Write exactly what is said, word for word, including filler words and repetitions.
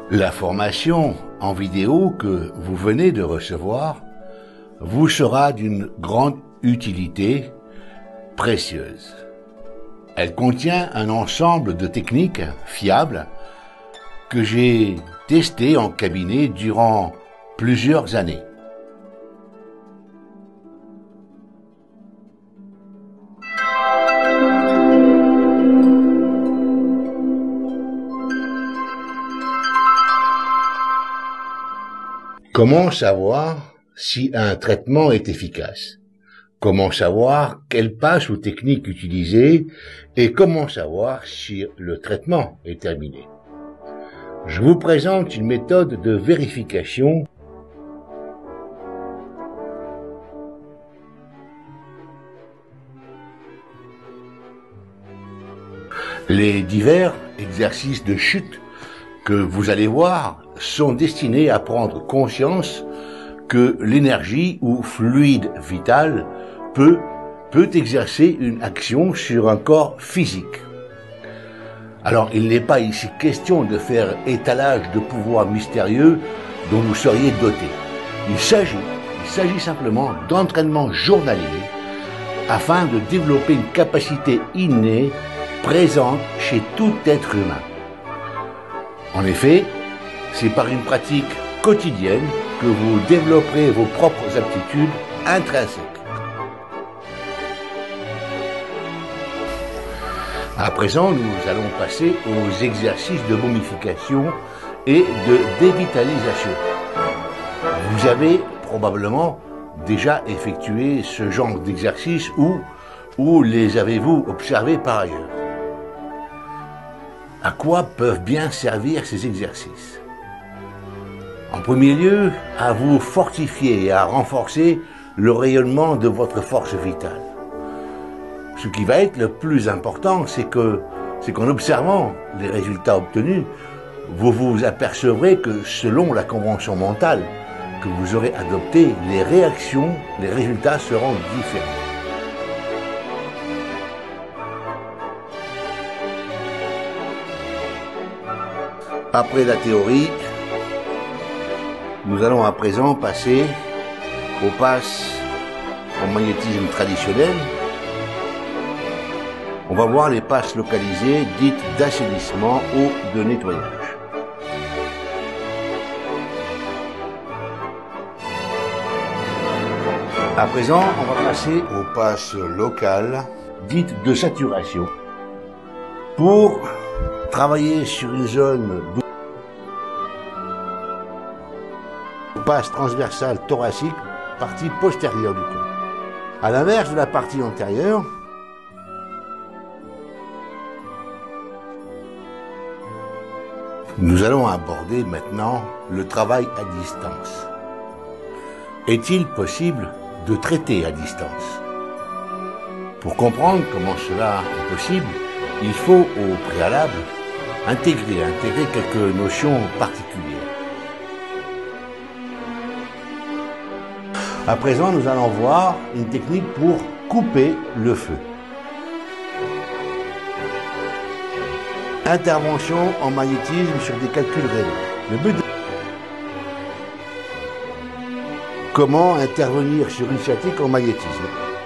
La formation en vidéo que vous venez de recevoir vous sera d'une grande utilité précieuse. Elle contient un ensemble de techniques fiables que j'ai testées en cabinet durant plusieurs années. Comment savoir si un traitement est efficace? Comment savoir quelle passe ou technique utiliser? Et comment savoir si le traitement est terminé? Je vous présente une méthode de vérification Les divers exercices de chute que vous allez voir sont destinés à prendre conscience que l'énergie ou fluide vital peut, peut exercer une action sur un corps physique. Alors, il n'est pas ici question de faire étalage de pouvoirs mystérieux dont vous seriez doté. Il s'agit, il s'agit simplement d'entraînement journalier afin de développer une capacité innée présente chez tout être humain. En effet, c'est par une pratique quotidienne que vous développerez vos propres aptitudes intrinsèques. À présent, nous allons passer aux exercices de momification et de dévitalisation. Vous avez probablement déjà effectué ce genre d'exercice ou, ou les avez-vous observés par ailleurs? À quoi peuvent bien servir ces exercices? En premier lieu, à vous fortifier et à renforcer le rayonnement de votre force vitale. Ce qui va être le plus important, c'est que, c'est qu'en observant les résultats obtenus, vous vous apercevrez que selon la convention mentale que vous aurez adoptée, les réactions, les résultats seront différents. Après la théorie, nous allons à présent passer aux passes en magnétisme traditionnel. On va voir les passes localisées dites d'assainissement ou de nettoyage. À présent, on va passer aux passes locales dites de saturation pour travailler sur une zone de passe transversale thoracique, partie postérieure du corps. À l'inverse de la partie antérieure, nous allons aborder maintenant le travail à distance. Est-il possible de traiter à distance? Pour comprendre comment cela est possible, il faut au préalable intégrer, intégrer quelques notions particulières. À présent, nous allons voir une technique pour couper le feu. Intervention en magnétisme sur des calculs réels. Le but de... Comment intervenir sur une sciatique en magnétisme?